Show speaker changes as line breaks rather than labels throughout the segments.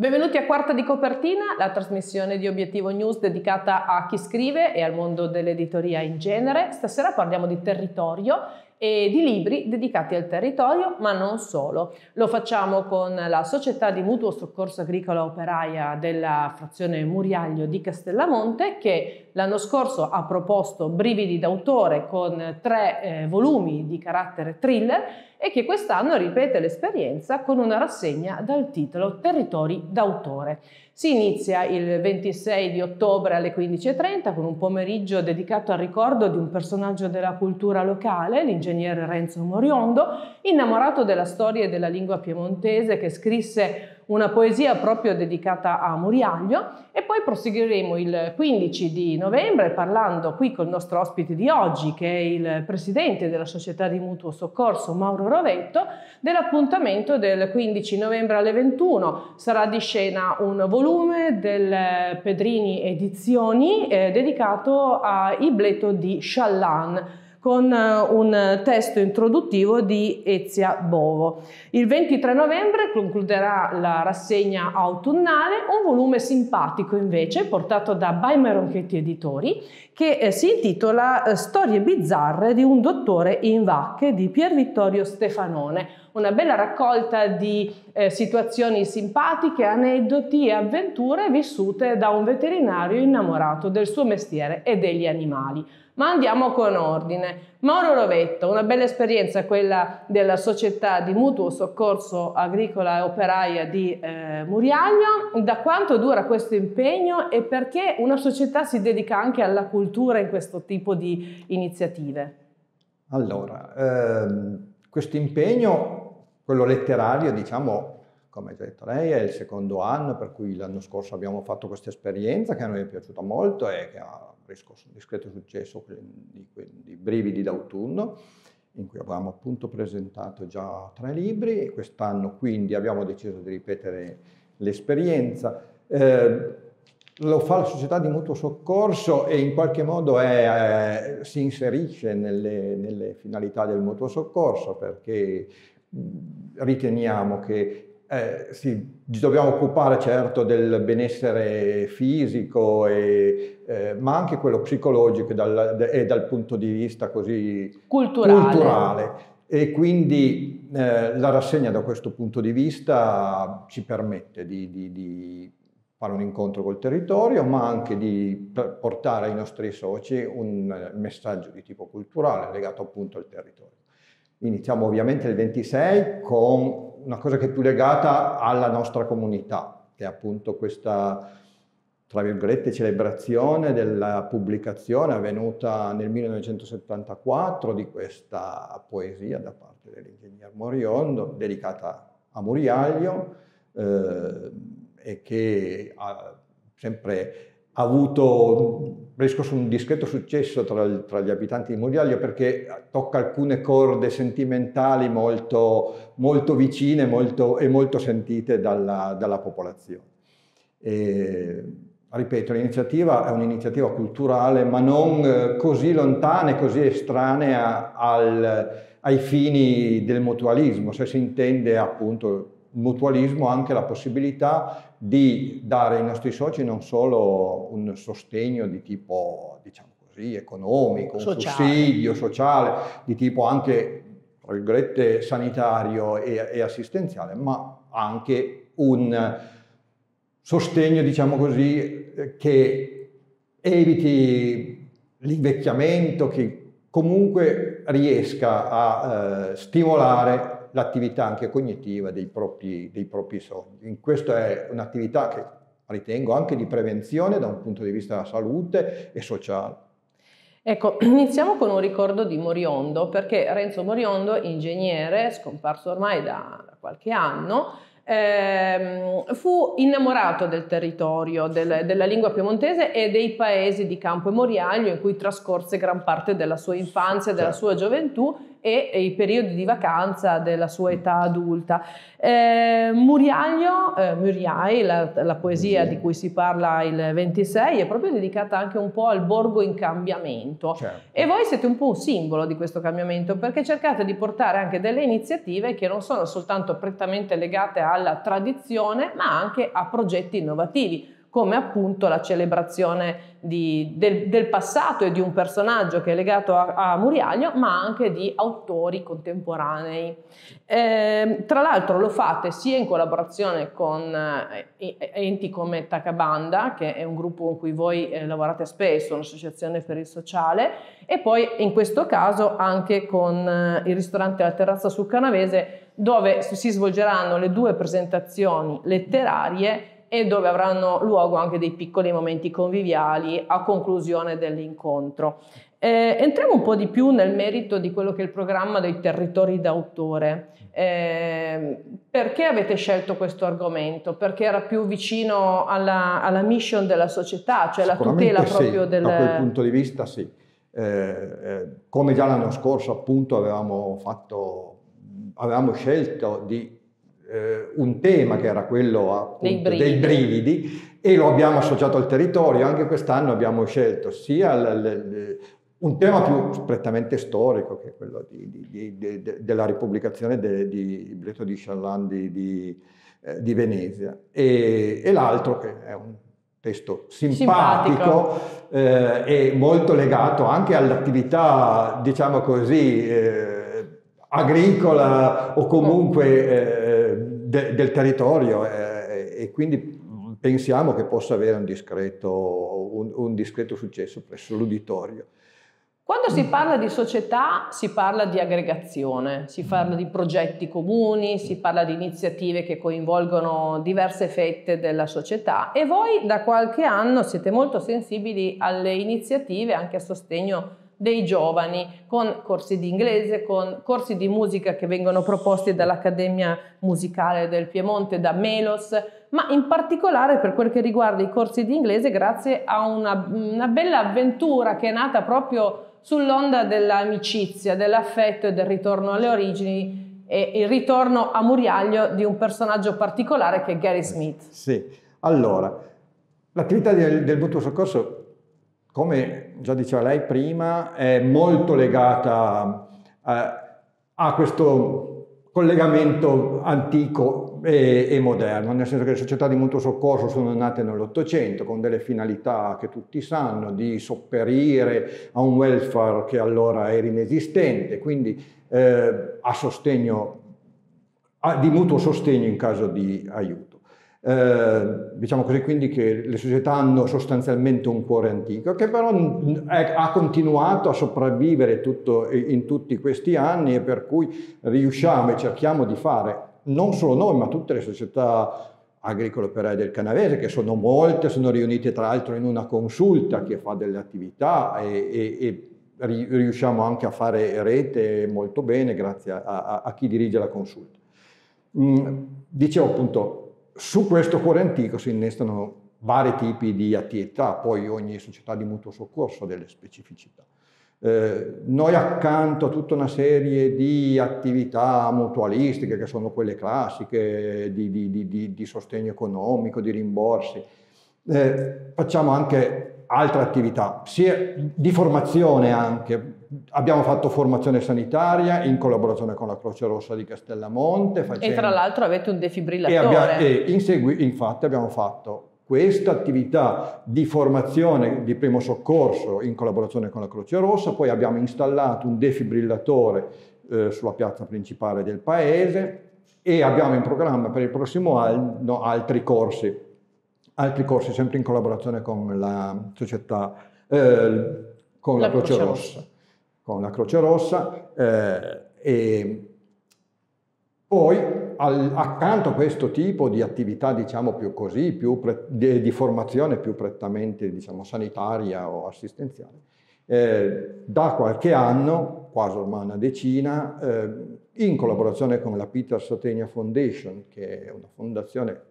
Benvenuti a Quarta di Copertina, la trasmissione di Obiettivo News dedicata a chi scrive e al mondo dell'editoria in genere. Stasera parliamo di territorio e di libri dedicati al territorio, ma non solo. Lo facciamo con la Società di Mutuo Soccorso Agricola Operaia della frazione Muriaglio di Castellamonte, che l'anno scorso ha proposto Brividi d'autore con 3 volumi di carattere thriller e che quest'anno ripete l'esperienza con una rassegna dal titolo Territori d'autore. Si inizia il 26 di ottobre alle 15:30 con un pomeriggio dedicato al ricordo di un personaggio della cultura locale, l'ingegnere Renzo Moriondo, innamorato della storia e della lingua piemontese, che scrisse una poesia proprio dedicata a Muriaglio, e poi proseguiremo il 15 di novembre parlando qui col nostro ospite di oggi, che è il presidente della Società di Mutuo Soccorso Mauro Rovetto, dell'appuntamento del 15 novembre alle 21. Sarà di scena un volume del Pedrini Edizioni dedicato a Ibleto di Sciallan, con un testo introduttivo di Ezia Bovo. Il 23 novembre concluderà la rassegna autunnale un volume simpatico invece portato da Baimer Ronchetti Editori, che si intitola Storie bizzarre di un dottore in vacche di Pier Vittorio Stefanone. Una bella raccolta di situazioni simpatiche, aneddoti e avventure vissute da un veterinario innamorato del suo mestiere e degli animali. Ma andiamo con ordine. Mauro Rovetto, una bella esperienza quella della Società di Mutuo Soccorso Agricola e Operaia di Muriaglio. Da quanto dura questo impegno e perché una società si dedica anche alla cultura in questo tipo di iniziative?
Allora, questo impegno, quello letterario, diciamo, come ha già detto lei, è il secondo anno, per cui l'anno scorso abbiamo fatto questa esperienza che a noi è piaciuta molto e che ha riscosso un discreto successo di Brividi d'autunno, in cui avevamo appunto presentato già 3 libri, e quest'anno quindi abbiamo deciso di ripetere l'esperienza. Lo fa la Società di Mutuo Soccorso e in qualche modo si inserisce nelle finalità del mutuo soccorso, perché riteniamo che ci dobbiamo occupare certo del benessere fisico, ma anche quello psicologico e dal punto di vista così culturale. E quindi la rassegna da questo punto di vista ci permette di fare un incontro col territorio, ma anche di portare ai nostri soci un messaggio di tipo culturale legato appunto al territorio. Iniziamo ovviamente il 26 con una cosa che è più legata alla nostra comunità, che è appunto questa, tra virgolette, celebrazione della pubblicazione avvenuta nel 1974 di questa poesia da parte dell'ingegner Moriondo, dedicata a Muriaglio, e che ha sempre riscosso un discreto successo tra gli abitanti di Muriaglio, perché tocca alcune corde sentimentali molto, molto vicine e molto sentite dalla popolazione. Ripeto, l'iniziativa è un'iniziativa culturale, ma non così lontana e così estranea ai fini del mutualismo, se si intende appunto il mutualismo anche la possibilità di dare ai nostri soci non solo un sostegno di tipo, diciamo così, economico, un sussidio sociale, di tipo anche, tra virgolette, sanitario e assistenziale, ma anche un sostegno, diciamo così, che eviti l'invecchiamento, che comunque riesca a stimolare l'attività anche cognitiva dei propri sogni. Questa è un'attività che ritengo anche di prevenzione da un punto di vista della salute e sociale.
Ecco, iniziamo con un ricordo di Moriondo, perché Renzo Moriondo, ingegnere, scomparso ormai da qualche anno, fu innamorato del territorio, della lingua piemontese e dei paesi di Campo e Moriaglio, in cui trascorse gran parte della sua infanzia e della sua gioventù, e i periodi di vacanza della sua età adulta. Muriai, la poesia di cui si parla il 26, è proprio dedicata anche un po' al borgo in cambiamento.
Certo.
E voi siete un po' un simbolo di questo cambiamento, perché cercate di portare anche delle iniziative che non sono soltanto prettamente legate alla tradizione, ma anche a progetti innovativi, come appunto la celebrazione del passato e di un personaggio che è legato a Muriaio, ma anche di autori contemporanei. Tra l'altro lo fate sia in collaborazione con enti come Takabanda, che è un gruppo con cui voi lavorate spesso, un'associazione per il sociale, e poi in questo caso anche con il ristorante La Terrazza sul Canavese, dove si svolgeranno le 2 presentazioni letterarie e dove avranno luogo anche dei piccoli momenti conviviali a conclusione dell'incontro. Entriamo un po' di più nel merito di quello che è il programma dei territori d'autore. Perché avete scelto questo argomento? Perché era più vicino alla mission della società, cioè la tutela proprio del...
Da quel punto di vista sì. Come già l'anno scorso appunto avevamo scelto di un tema che era quello appunto dei brividi e lo abbiamo associato al territorio. Anche quest'anno abbiamo scelto sia un tema più prettamente storico, che è quello della ripubblicazione di Ibretto di Charland di Venezia, e l'altro che è un testo simpatico. E molto legato anche all'attività, diciamo così, agricola o comunque del territorio, e quindi pensiamo che possa avere un discreto successo presso l'uditorio.
Quando si parla di società si parla di aggregazione, si parla di progetti comuni, si parla di iniziative che coinvolgono diverse fette della società, e voi da qualche anno siete molto sensibili alle iniziative anche a sostegno dei giovani, con corsi di inglese, con corsi di musica che vengono proposti dall'Accademia Musicale del Piemonte, da Melos, ma in particolare per quel che riguarda i corsi di inglese grazie a una bella avventura che è nata proprio sull'onda dell'amicizia, dell'affetto e del ritorno alle origini, e il ritorno a Muriaio di un personaggio particolare che è Gary Smith.
Sì, allora, l'attività del mutuo soccorso, come già diceva lei prima, è molto legata a questo collegamento antico e moderno, nel senso che le società di mutuo soccorso sono nate nell'Ottocento con delle finalità che tutti sanno, di sopperire a un welfare che allora era inesistente, quindi a sostegno, di mutuo sostegno in caso di aiuto. Diciamo così, quindi, che le società hanno sostanzialmente un cuore antico che però ha continuato a sopravvivere in tutti questi anni, e per cui riusciamo e cerchiamo di fare, non solo noi ma tutte le società agricole operaie del Canavese, che sono molte, sono riunite tra l'altro in una consulta che fa delle attività, e riusciamo anche a fare rete molto bene grazie a chi dirige la consulta. Dicevo appunto, su questo cuore antico si innestano vari tipi di attività, poi ogni società di mutuo soccorso ha delle specificità. Noi, accanto a tutta una serie di attività mutualistiche, che sono quelle classiche di sostegno economico, di rimborsi, facciamo anche altre attività, sia di formazione anche. Abbiamo fatto formazione sanitaria in collaborazione con la Croce Rossa di Castellamonte.
E tra l'altro avete un defibrillatore.
Infatti abbiamo fatto questa attività di formazione di primo soccorso in collaborazione con la Croce Rossa, poi abbiamo installato un defibrillatore sulla piazza principale del paese, e abbiamo in programma per il prossimo anno altri corsi sempre in collaborazione con la società, con la Croce Rossa. Con la Croce Rossa, e poi accanto a questo tipo di attività, diciamo più così, di formazione più prettamente, diciamo, sanitaria o assistenziale, da qualche anno, quasi ormai una decina, in collaborazione con la Peter Satenia Foundation, che è una fondazione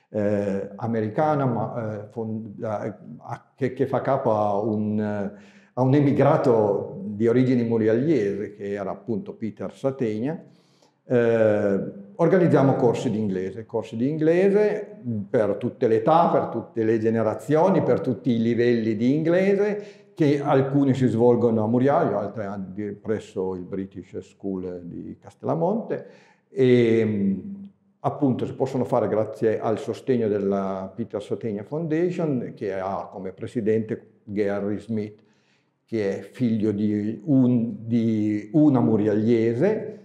americana, ma che fa capo a a un emigrato di origini muriagliese, che era appunto Peter Sategna. Organizziamo corsi di inglese per tutte le età, per tutte le generazioni, per tutti i livelli di inglese, che alcuni si svolgono a Muriaio, altri presso il British School di Castellamonte, e appunto si possono fare grazie al sostegno della Peter Sategna Foundation, che ha come presidente Gary Smith, che è figlio di una muriagliese,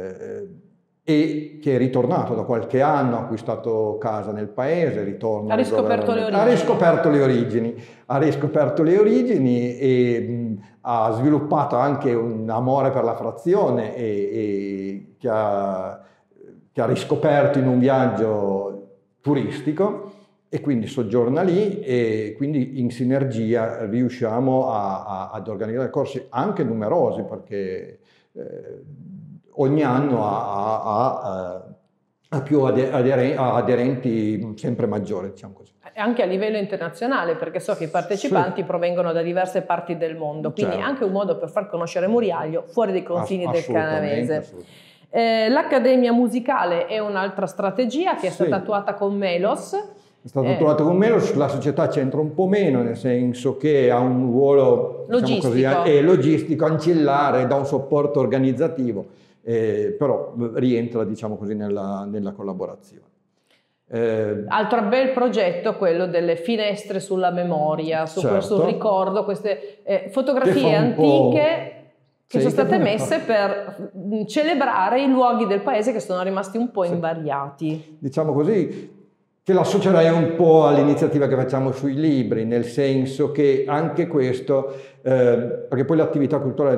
e che è ritornato da qualche anno, ha acquistato casa nel paese, ritorna.
Ha riscoperto le origini.
Ha riscoperto le origini e ha sviluppato anche un amore per la frazione e che ha riscoperto in un viaggio turistico, e quindi soggiorna lì, e quindi in sinergia riusciamo ad organizzare corsi anche numerosi, perché ogni anno ha più aderenti sempre maggiori, diciamo così.
Anche a livello internazionale, perché so che i partecipanti provengono da diverse parti del mondo, quindi anche un modo per far conoscere Muriaio fuori dai confini del canavese. L'Accademia Musicale è un'altra strategia che è stata attuata con Melos.
È stato attuato con Melos, la società c'entra un po' meno, nel senso che ha un ruolo logistico, ancillare, dà un supporto organizzativo, però rientra, diciamo così, nella collaborazione.
Altro bel progetto, quello delle finestre sulla memoria, sul ricordo, queste fotografie antiche che sono state messe per celebrare i luoghi del paese che sono rimasti un po' invariati.
Diciamo così, che l'associerei un po' all'iniziativa che facciamo sui libri, nel senso che anche questo, perché poi le attività culturali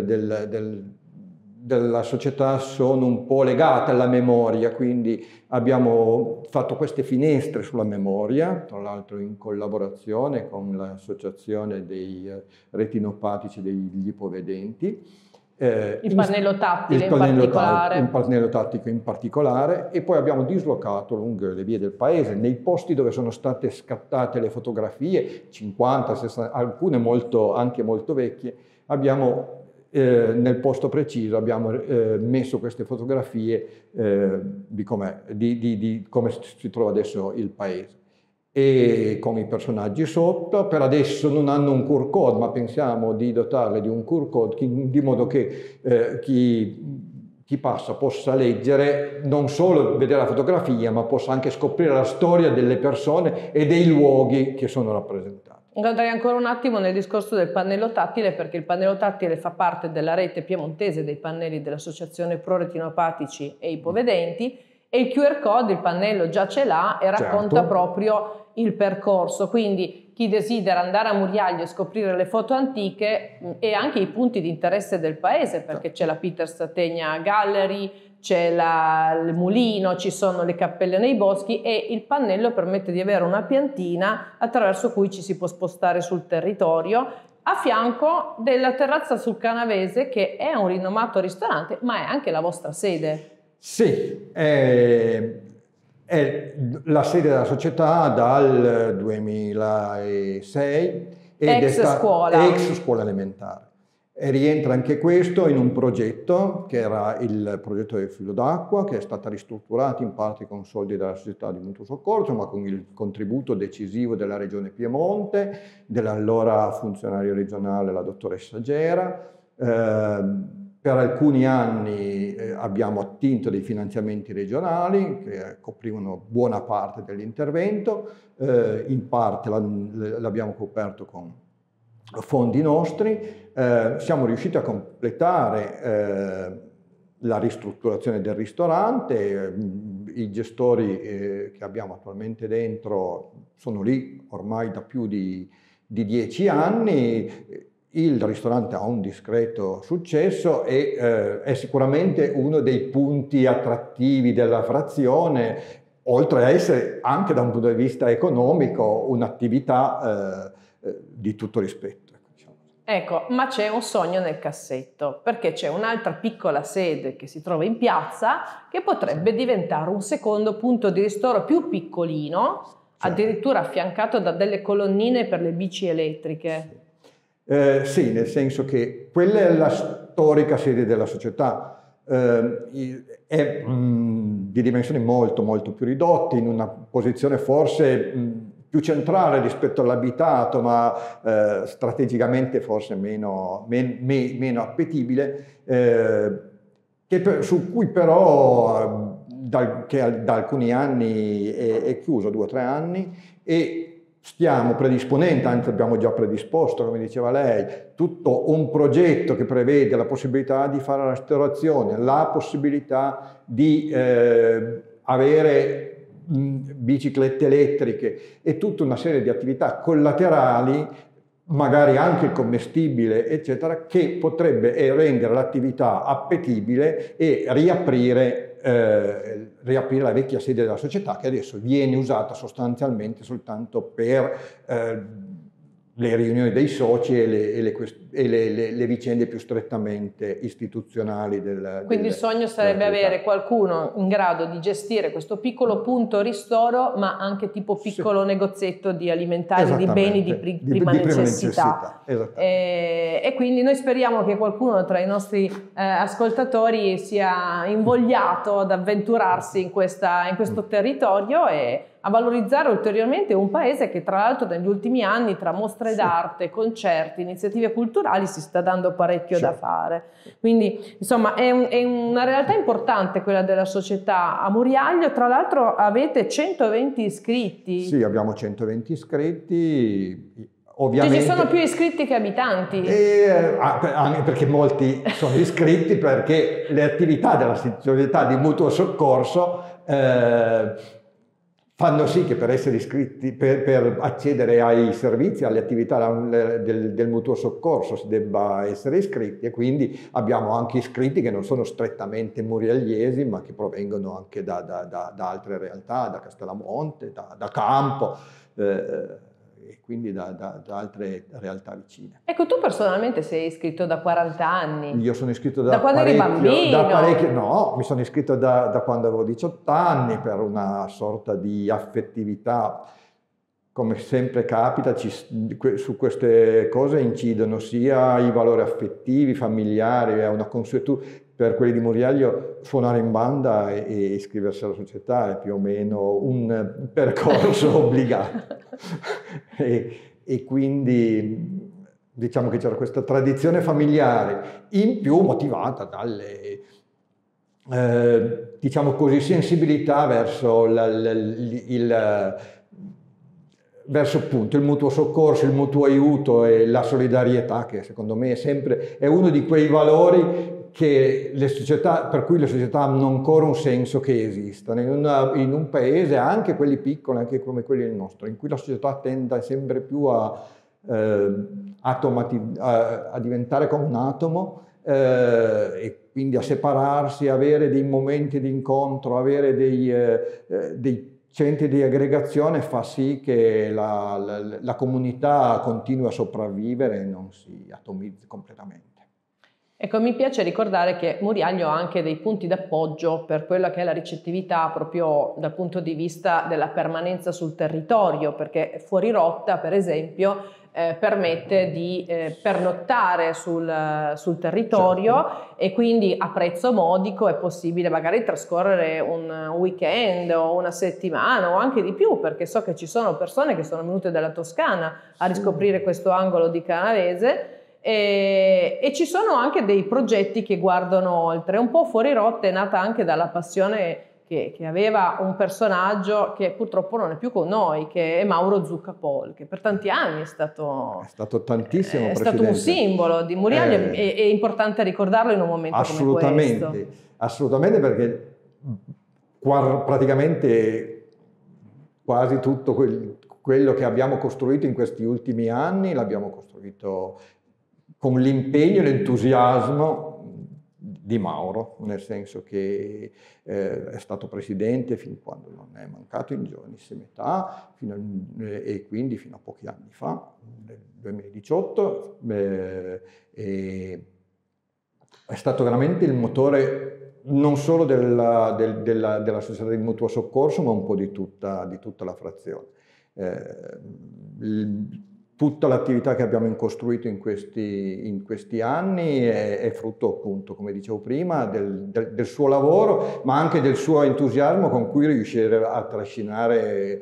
della società sono un po' legate alla memoria, quindi abbiamo fatto queste finestre sulla memoria, tra l'altro in collaborazione con l'associazione dei retinopatici degli ipovedenti.
Il pannello tattile
il pannello tattico in particolare, e poi abbiamo dislocato lungo le vie del paese, nei posti dove sono state scattate le fotografie, 50, 60, alcune anche molto vecchie, abbiamo nel posto preciso abbiamo messo queste fotografie di come si trova adesso il paese, e con i personaggi sotto. Per adesso non hanno un QR code, ma pensiamo di dotarle di un QR code di modo che chi passa possa leggere, non solo vedere la fotografia, ma possa anche scoprire la storia delle persone e dei luoghi che sono rappresentati.
Andrei ancora un attimo nel discorso del pannello tattile, perché il pannello tattile fa parte della rete piemontese dei pannelli dell'Associazione Pro Retinopatici e Ipovedenti, e il QR code, il pannello già ce l'ha e racconta proprio il percorso, quindi chi desidera andare a Muriaio e scoprire le foto antiche e anche i punti di interesse del paese, perché c'è la Peter Sategna Gallery, c'è il mulino, ci sono le cappelle nei boschi, e il pannello permette di avere una piantina attraverso cui ci si può spostare sul territorio, a fianco della terrazza sul Canavese, che è un rinomato ristorante, ma è anche la vostra sede.
Sì, è la sede della società dal 2006 ed
ex
scuola elementare. E rientra anche questo in un progetto che era il progetto del filo d'acqua, che è stato ristrutturato in parte con soldi della società di mutuo soccorso, ma con il contributo decisivo della regione Piemonte, dell'allora funzionario regionale, la dottoressa Gera. Per alcuni anni abbiamo attinto dei finanziamenti regionali che coprivano buona parte dell'intervento, in parte l'abbiamo coperto con fondi nostri. Siamo riusciti a completare la ristrutturazione del ristorante, i gestori che abbiamo attualmente dentro sono lì ormai da più di 10 anni. Il ristorante ha un discreto successo e è sicuramente uno dei punti attrattivi della frazione, oltre a essere anche da un punto di vista economico un'attività di tutto rispetto.
Ecco, ma c'è un sogno nel cassetto, perché c'è un'altra piccola sede che si trova in piazza che potrebbe diventare un secondo punto di ristoro più piccolino, addirittura affiancato da delle colonnine per le bici elettriche.
Sì, nel senso che quella è la storica sede della società, è di dimensioni molto molto più ridotte, in una posizione forse più centrale rispetto all'abitato, ma strategicamente forse meno appetibile, su cui però da alcuni anni è chiuso, 2 o 3 anni, e stiamo predisponendo, anzi abbiamo già predisposto, come diceva lei, tutto un progetto che prevede la possibilità di fare la restaurazione, la possibilità di avere biciclette elettriche e tutta una serie di attività collaterali, magari anche il commestibile, eccetera, che potrebbe rendere l'attività appetibile e riaprire la vecchia sede della società, che adesso viene usata sostanzialmente soltanto per le riunioni dei soci e le vicende più strettamente istituzionali
Quindi il sogno sarebbe avere qualcuno in grado di gestire questo piccolo punto ristoro, ma anche tipo piccolo negozietto di alimentari, di beni di prima necessità. E quindi noi speriamo che qualcuno tra i nostri ascoltatori sia invogliato ad avventurarsi in questo territorio e a valorizzare ulteriormente un paese che tra l'altro negli ultimi anni tra mostre d'arte, concerti, iniziative culturali si sta dando parecchio da fare. Quindi insomma è una realtà importante quella della società a Muriaglio. Tra l'altro avete 120 iscritti.
Sì, abbiamo 120 iscritti. Ovviamente,
cioè ci sono più iscritti che abitanti.
Anche perché molti sono iscritti perché le attività della società di mutuo soccorso fanno sì che per essere iscritti, per accedere ai servizi, alle attività del mutuo soccorso si debba essere iscritti, e quindi abbiamo anche iscritti che non sono strettamente muriagliesi, ma che provengono anche da altre realtà, da Castellamonte, da Campo, e quindi da altre realtà vicine.
Ecco, tu personalmente sei iscritto da 40 anni.
Io sono iscritto
da quando eri bambino?
No, mi sono iscritto da quando avevo 18 anni per una sorta di affettività. Come sempre capita, su queste cose incidono sia i valori affettivi, familiari, è una consuetudine. Per quelli di Muriaglio suonare in banda e iscriversi alla società è più o meno un percorso obbligato. E quindi diciamo che c'era questa tradizione familiare, in più motivata dalle, diciamo così, sensibilità verso verso appunto il mutuo soccorso, il mutuo aiuto e la solidarietà, che secondo me è uno di quei valori per cui le società hanno ancora un senso che esistano in un paese, anche quelli piccoli, anche come quelli del nostro, in cui la società tende sempre più a diventare come un atomo, e quindi a separarsi, avere dei momenti di incontro, avere dei centri di aggregazione, fa sì che la comunità continui a sopravvivere e non si atomizzi completamente.
Ecco, mi piace ricordare che Muriaglio ha anche dei punti d'appoggio per quella che è la ricettività proprio dal punto di vista della permanenza sul territorio, perché Fuori Rotta, per esempio, permette di pernottare sul territorio, certo, e quindi a prezzo modico è possibile magari trascorrere un weekend o una settimana o anche di più, perché so che ci sono persone che sono venute dalla Toscana a riscoprire questo angolo di Canavese. E ci sono anche dei progetti che guardano oltre. Un po' Fuori Rotta è nata anche dalla passione che aveva un personaggio che purtroppo non è più con noi, che è Mauro Zuccapol, che per tanti anni è stato tantissimo, è stato un simbolo di Muriaglio. È importante ricordarlo in un momento come questo.
Assolutamente, perché praticamente quasi tutto quello che abbiamo costruito in questi ultimi anni l'abbiamo costruito con l'impegno e l'entusiasmo di Mauro, nel senso che è stato presidente fin quando non è mancato in giovanissima età, e quindi fino a pochi anni fa, nel 2018, è stato veramente il motore non solo della società di mutuo soccorso, ma un po' di tutta la frazione. tutta l'attività che abbiamo costruito in questi anni è frutto, appunto, come dicevo prima, del suo lavoro, ma anche del suo entusiasmo con cui riuscire a trascinare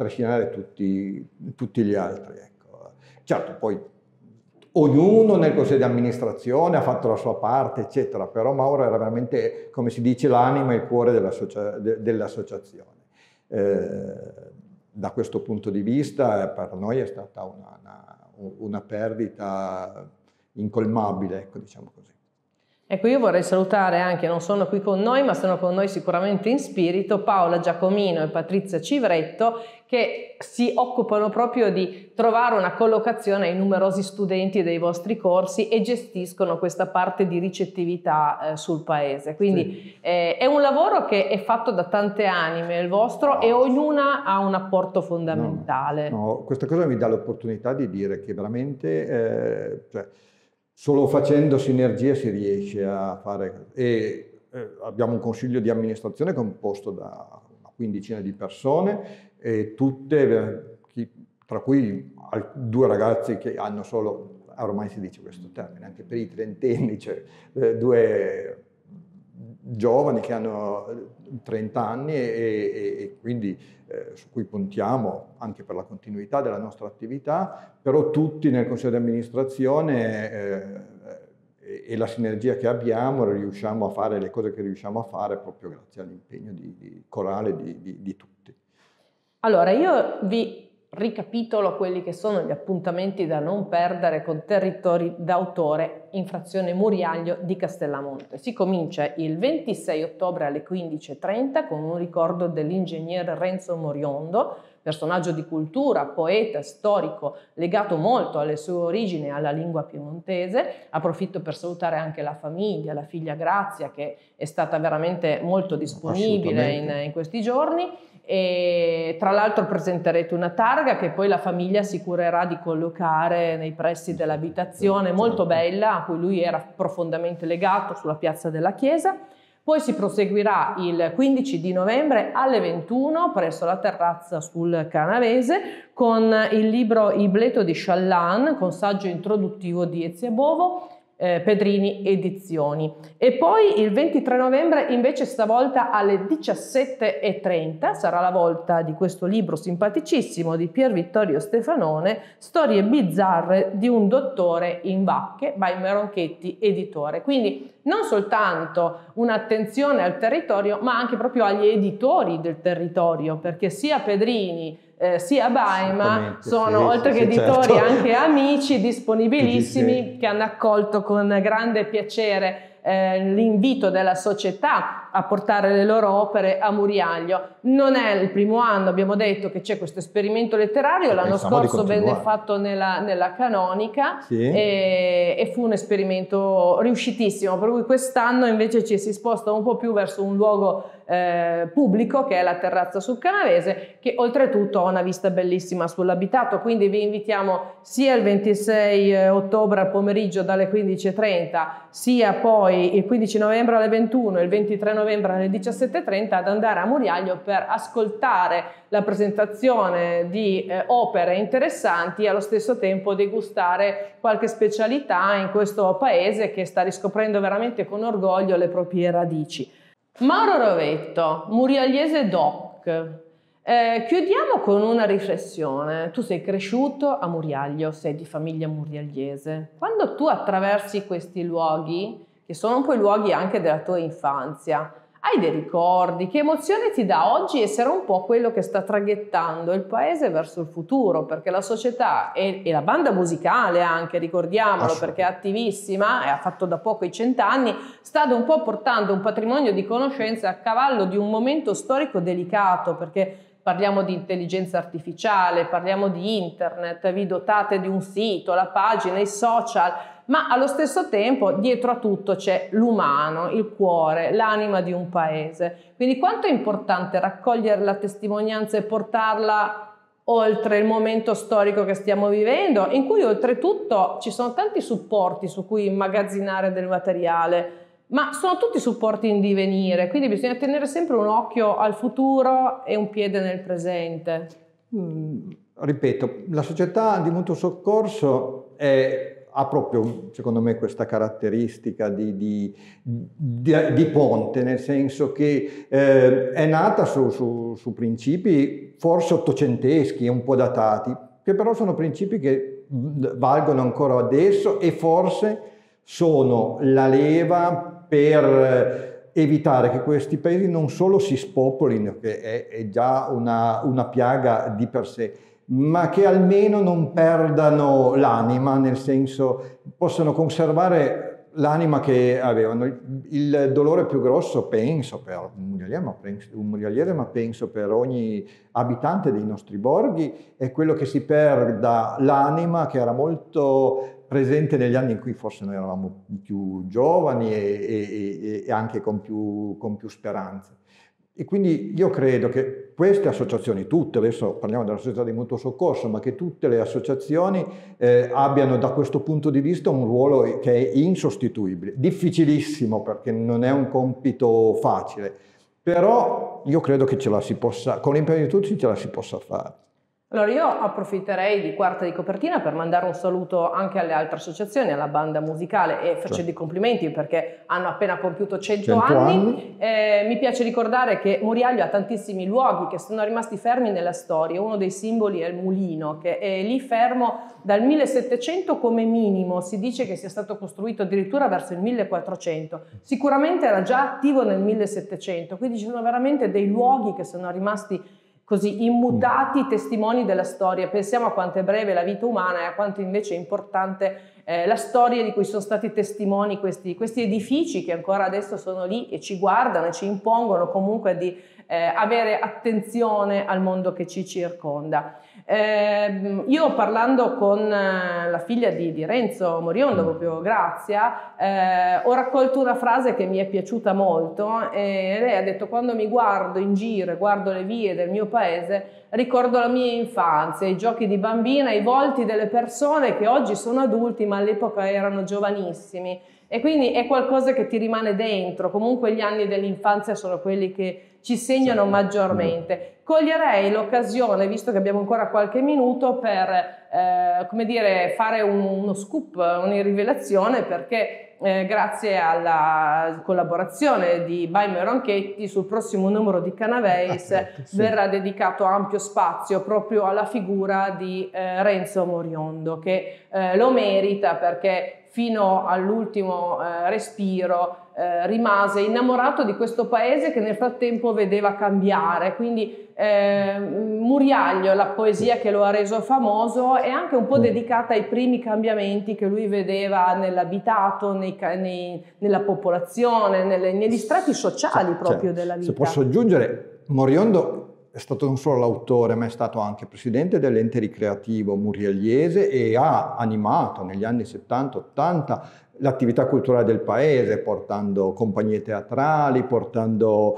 tutti gli altri. Ecco. Certo, poi ognuno nel consiglio di amministrazione ha fatto la sua parte, eccetera, però Mauro era veramente, come si dice, l'anima e il cuore dell'associazione. Da questo punto di vista per noi è stata una perdita incolmabile, ecco, diciamo così.
Ecco, io vorrei salutare anche, non sono qui con noi, ma sono con noi sicuramente in spirito, Paola Giacomino e Patrizia Civretto, che si occupano proprio di trovare una collocazione ai numerosi studenti dei vostri corsi e gestiscono questa parte di ricettività sul paese. Quindi sì, è un lavoro che è fatto da tante anime, il vostro, e ognuna ha un apporto fondamentale.
No, questa cosa mi dà l'opportunità di dire che veramente... solo facendo sinergie si riesce a fare, abbiamo un consiglio di amministrazione composto da una quindicina di persone, e tutte, tra cui 2 ragazzi che hanno solo, ormai si dice questo termine, anche per i trentenni, cioè 2 giovani che hanno 30 anni e quindi su cui puntiamo anche per la continuità della nostra attività, però tutti nel consiglio di amministrazione e la sinergia che abbiamo riusciamo a fare le cose che riusciamo a fare proprio grazie all'impegno corale di tutti.
Allora, io vi ricapitolo quelli che sono gli appuntamenti da non perdere con Territori d'autore in frazione Muriaglio di Castellamonte. Si comincia il 26 ottobre alle 15:30 con un ricordo dell'ingegner Renzo Moriondo, personaggio di cultura, poeta, storico, legato molto alle sue origini e alla lingua piemontese. Approfitto per salutare anche la famiglia, la figlia Grazia, che è stata veramente molto disponibile in questi giorni. E tra l'altro presenterete una targa che poi la famiglia si curerà di collocare nei pressi dell'abitazione, molto bella, a cui lui era profondamente legato, sulla piazza della chiesa. Poi si proseguirà il 15 di novembre alle 21 presso la terrazza sul Canavese con il libro Ibleto di Sciallan, con saggio introduttivo di Ezio Bovo, Pedrini Edizioni. E poi il 23 novembre invece stavolta alle 17:30 sarà la volta di questo libro simpaticissimo di Pier Vittorio Stefanone, Storie bizzarre di un dottore in vacche, by Meronchetti editore. Quindi non soltanto un'attenzione al territorio, ma anche proprio agli editori del territorio, perché sia Pedrini sia Baima sono, oltre che editori, certo, anche amici disponibilissimi, che hanno accolto con grande piacere l'invito della società a portare le loro opere a Muriaglio. Non è il primo anno, abbiamo detto, che c'è questo esperimento letterario, l'anno scorso venne fatto nella Canonica, sì, e fu un esperimento riuscitissimo, per cui quest'anno invece ci si sposta un po' più verso un luogo pubblico, che è la terrazza sul Canavese, che oltretutto ha una vista bellissima sull'abitato, quindi vi invitiamo sia il 26 ottobre al pomeriggio dalle 15:30, sia poi il 15 novembre alle 21 e il 23 novembre alle 17:30 ad andare a Muriaglio per ascoltare la presentazione di opere interessanti e allo stesso tempo degustare qualche specialità in questo paese che sta riscoprendo veramente con orgoglio le proprie radici. Mauro Rovetto, muriagliese doc, chiudiamo con una riflessione. Tu sei cresciuto a Muriaglio, sei di famiglia muriagliese. Quando tu attraversi questi luoghi, che sono un po' i luoghi anche della tua infanzia, hai dei ricordi? Che emozione ti dà oggi essere un po' quello che sta traghettando il paese verso il futuro? Perché la società e la banda musicale anche, ricordiamolo, perché è attivissima e ha fatto da poco i 100 anni, sta un po' portando un patrimonio di conoscenze a cavallo di un momento storico delicato, perché parliamo di intelligenza artificiale, parliamo di internet, vi dotate di un sito, la pagina, i social, ma allo stesso tempo dietro a tutto c'è l'umano, il cuore, l'anima di un paese. Quindi quanto è importante raccogliere la testimonianza e portarla oltre il momento storico che stiamo vivendo, in cui oltretutto ci sono tanti supporti su cui immagazzinare del materiale, ma sono tutti supporti in divenire, quindi bisogna tenere sempre un occhio al futuro e un piede nel presente.
Ripeto, la società di mutuo soccorso ha proprio, secondo me, questa caratteristica di ponte, nel senso che è nata su principi forse ottocenteschi e un po' datati, che però sono principi che valgono ancora adesso e forse sono la leva per evitare che questi paesi non solo si spopolino, che è già una piaga di per sé, ma che almeno non perdano l'anima, nel senso possano conservare l'anima che avevano. Il dolore più grosso, penso, per un murialiere, ma penso per ogni abitante dei nostri borghi, è quello che si perda l'anima, che era molto presente negli anni in cui forse noi eravamo più giovani e anche con più speranze. E quindi io credo che queste associazioni, tutte, adesso parliamo della società di mutuo soccorso, ma che tutte le associazioni abbiano da questo punto di vista un ruolo che è insostituibile, difficilissimo perché non è un compito facile, però io credo che con l'impegno di tutti ce la si possa fare.
Allora io approfitterei di Quarta di Copertina per mandare un saluto anche alle altre associazioni, alla banda musicale e facendo i complimenti perché hanno appena compiuto 100 anni. Mi piace ricordare che Muriaglio ha tantissimi luoghi che sono rimasti fermi nella storia, uno dei simboli è il mulino che è lì fermo dal 1700 come minimo, si dice che sia stato costruito addirittura verso il 1400, sicuramente era già attivo nel 1700, quindi ci sono veramente dei luoghi che sono rimasti così immutati, testimoni della storia. Pensiamo a quanto è breve la vita umana e a quanto invece è importante la storia di cui sono stati testimoni questi edifici che ancora adesso sono lì e ci guardano e ci impongono comunque di avere attenzione al mondo che ci circonda. Io parlando con la figlia di Renzo Moriondo, proprio Grazia, ho raccolto una frase che mi è piaciuta molto e lei ha detto: quando mi guardo in giro e guardo le vie del mio paese ricordo la mia infanzia, i giochi di bambina, i volti delle persone che oggi sono adulti ma all'epoca erano giovanissimi, e quindi è qualcosa che ti rimane dentro. Comunque gli anni dell'infanzia sono quelli che ci segnano maggiormente. Coglierei l'occasione, visto che abbiamo ancora qualche minuto, per come dire, fare uno scoop, una rivelazione, perché grazie alla collaborazione di Baimo Ronchetti sul prossimo numero di Canaveis verrà dedicato ampio spazio proprio alla figura di Renzo Moriondo, che lo merita perché fino all'ultimo respiro rimase innamorato di questo paese che nel frattempo vedeva cambiare. Quindi Muriaglio, la poesia che lo ha reso famoso, è anche un po' dedicata ai primi cambiamenti che lui vedeva nell'abitato, nella popolazione, negli strati sociali proprio della vita.
Se posso aggiungere, Moriondo è stato non solo l'autore, ma è stato anche presidente dell'ente ricreativo muriagliese e ha animato negli anni 70-80 l'attività culturale del paese, portando compagnie teatrali, portando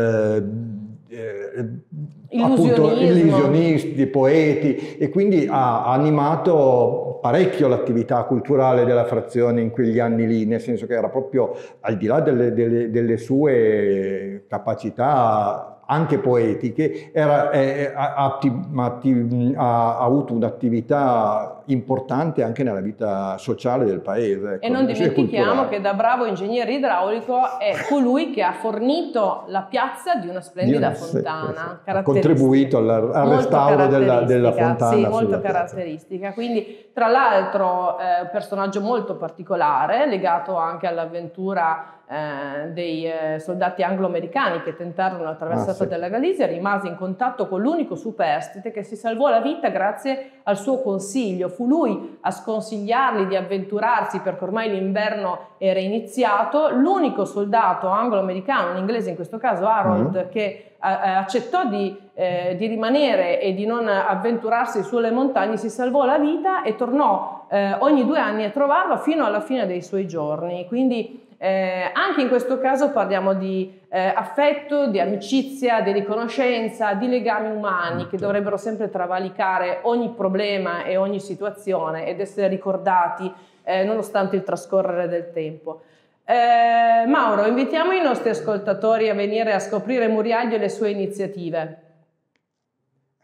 illusionisti, poeti, e quindi ha animato parecchio l'attività culturale della frazione in quegli anni lì, nel senso che era proprio, al di là delle sue capacità anche poetiche, ha avuto un'attività importante anche nella vita sociale del paese.
E non dimentichiamo che da bravo ingegnere idraulico è colui che ha fornito la piazza di una splendida fontana.
Ha contribuito al restauro della fontana.
Sì, molto caratteristica. Quindi, tra l'altro, un personaggio molto particolare, legato anche all'avventura dei soldati anglo-americani che tentarono la traversata della Galizia, rimase in contatto con l'unico superstite che si salvò la vita grazie al suo consiglio. Fu lui a sconsigliarli di avventurarsi perché ormai l'inverno era iniziato. L'unico soldato anglo-americano, un inglese in questo caso, Harold, che accettò di rimanere e di non avventurarsi sulle montagne, si salvò la vita e tornò ogni 2 anni a trovarlo fino alla fine dei suoi giorni. Quindi anche in questo caso parliamo di affetto, di amicizia, di riconoscenza, di legami umani che dovrebbero sempre travalicare ogni problema e ogni situazione ed essere ricordati nonostante il trascorrere del tempo. Mauro, invitiamo i nostri ascoltatori a venire a scoprire Muriaglio e le sue iniziative.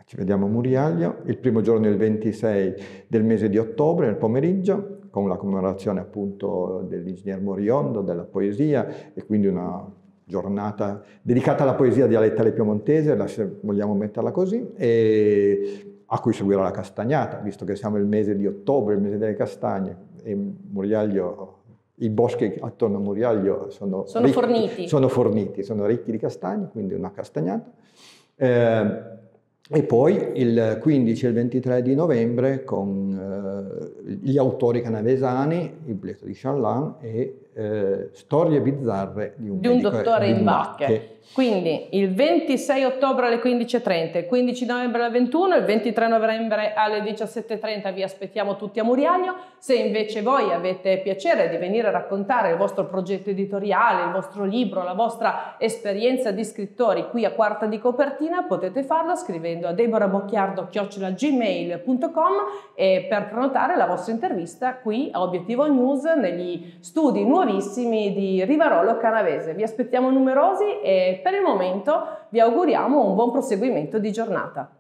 Ci vediamo a Muriaglio, il primo giorno è il 26 del mese di ottobre, nel pomeriggio, con la commemorazione appunto dell'ingegner Moriondo, della poesia, e quindi una giornata dedicata alla poesia dialettale piemontese, se vogliamo metterla così, e a cui seguirà la castagnata, visto che siamo il mese di ottobre, il mese delle castagne, e Muriaglio, i boschi attorno a Muriaglio sono forniti, sono ricchi di castagne, quindi una castagnata. E poi il 15 e il 23 di novembre con gli autori canavesani, il Bleto di Charlan e Storie bizzarre di un
dottore in vacche. Quindi il 26 ottobre alle 15:30, il 15 novembre alle 21, il 23 novembre alle 17:30 vi aspettiamo tutti a Muriaglio. Se invece voi avete piacere di venire a raccontare il vostro progetto editoriale, il vostro libro, la vostra esperienza di scrittori qui a Quarta di Copertina, potete farlo scrivendo a deborabocchiardo@gmail.com e per prenotare la vostra intervista qui a Obiettivo News negli studi nuovissimi di Rivarolo Canavese. Vi aspettiamo numerosi e per il momento vi auguriamo un buon proseguimento di giornata.